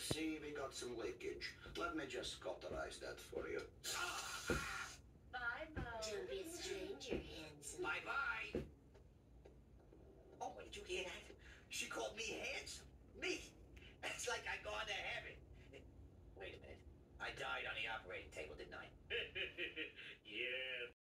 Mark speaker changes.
Speaker 1: see we got some leakage. Let me just cauterize that for you.
Speaker 2: Bye, Bo.
Speaker 3: Don't be a stranger, handsome.
Speaker 4: Bye-bye. Oh, did you hear that? She called me handsome. Me. It's like I gone to heaven. Wait a minute. I died on the operating table, didn't I?